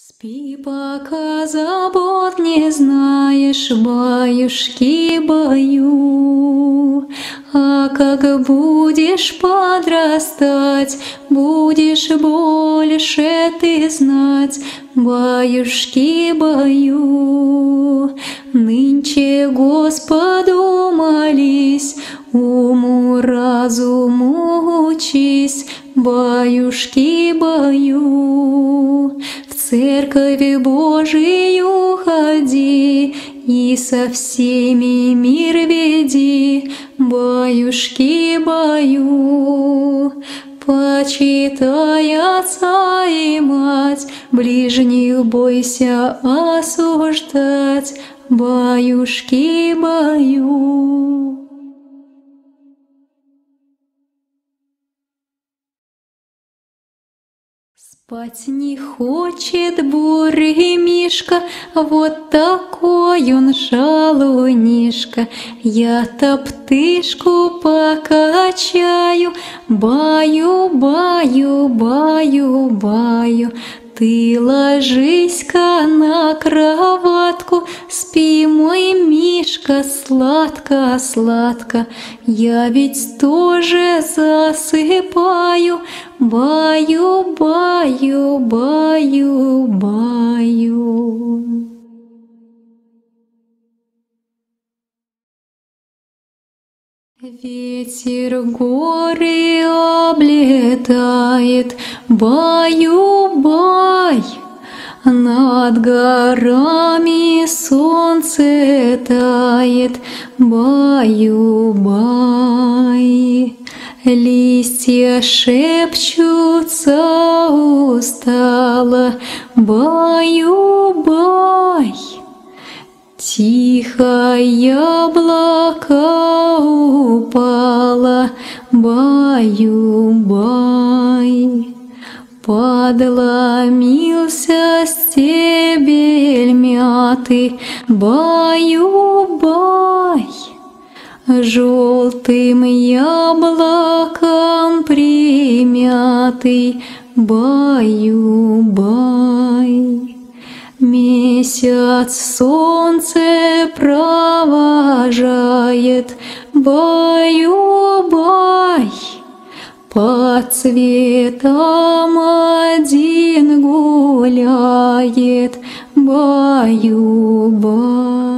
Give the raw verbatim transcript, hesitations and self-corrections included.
Спи, пока забот не знаешь, баюшки-баю. А как будешь подрастать, будешь больше ты знать, баюшки-баю. Нынче Господу молись, уму-разуму учись, баюшки-баю. В церковь Божию ходи и со всеми мир веди, баюшки-баю. Почитай отца и мать, ближних бойся осуждать, баюшки-баю. Спать не хочет бурый мишка, вот такой он шалунишка. Я топтышку покачаю, баю, баю, баю, баю. Ты ложись-ка на кроватку, спи, мой мишка, сладко-сладко. Я ведь тоже засыпаю, баю, баю, баю, баю. Ветер горы облетает, баю-бай. Над горами солнце тает, баю-бай. Листья шепчутся устало, баю-бай. Тихо яблоко упало, баю-бай. Подломился стебель мяты, баю-бай. Желтым яблоком примятый, баю-бай. Месяц солнце провожает, баю-бай. По цветам один гуляет, баю-бай.